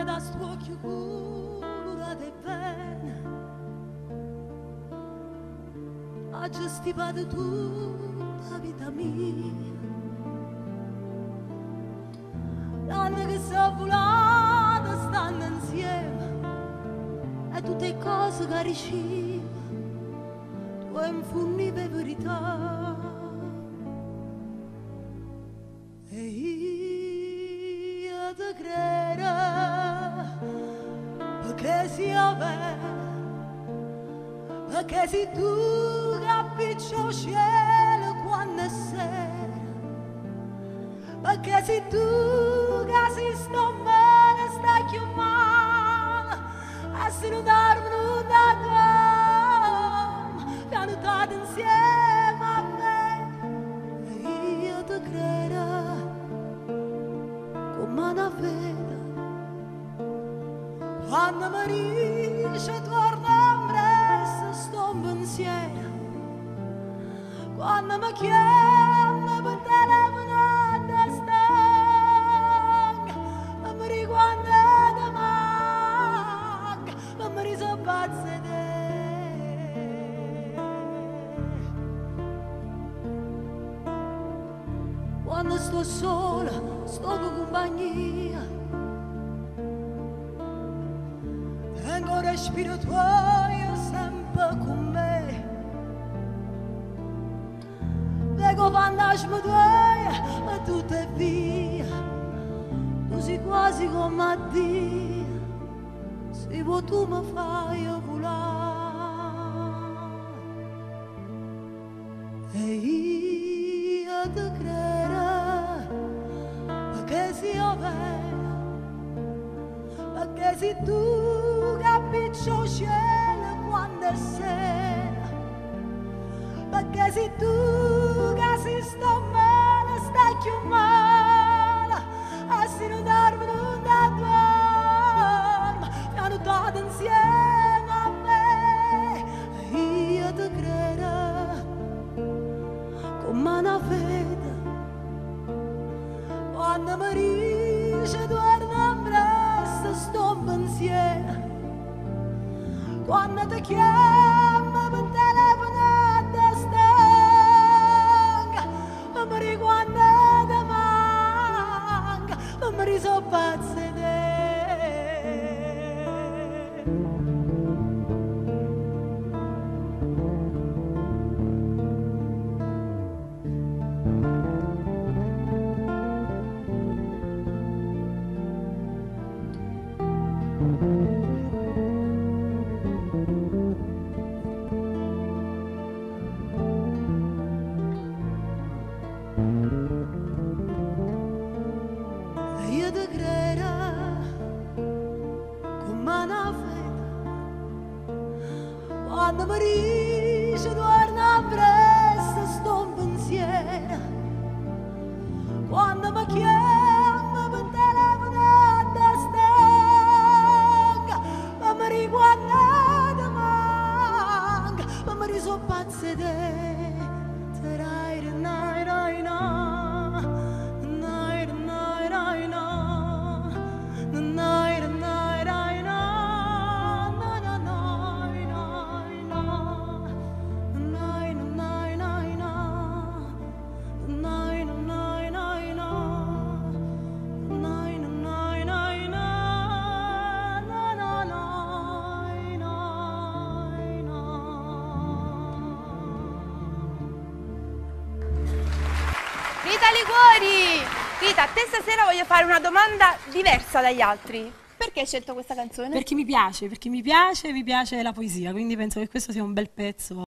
da sto occhio colorate e bene, ha già stipato tutta la vita mia. L'anno che sono volata stanno insieme e tutte le cose che riuscivo tu infunni per verità. E io ti credo perché sia vero, perché sei tu che appicci il cielo quando è sera, perché sei tu che si sto male, stai chiamando e se non dormono da te, piano dato insieme a me. E io ti credo come una vita quando mi dice torna presto sto in pensiero, quando mi chiama per telefono quando ti manca, ma mi riso pazza di te. Quando sto sola, sto con compagnia, tengo il respiro tuo sempre con me. Vedo fantasmi tuoi e tutto è via. Tu sei quasi come a Dio, se vuoi tu mi fai volare. E io ti credo perché sia vero, perché sei tu che appicci il cielo quando è sera, perché sei tu che si sto male, stai chiamando e se non dormono da dormo, piano dato insieme a me. E io ti credo come una vita quando mi dice torna presto sto in pensiero, quando ti chiamo per telefono ti stanca, ma mi riquando ti manca, ma mi riso pazza di te. Io ti credo come una vita quando mi dice torna presto sto in pensiero, quando mi chiama per telefono ti stanca, ma mi riguarda ti manca, ma mi riso pazza di te. Rita Liguori! Rita, a te stasera voglio fare una domanda diversa dagli altri. Perché hai scelto questa canzone? Perché mi piace la poesia, quindi penso che questo sia un bel pezzo.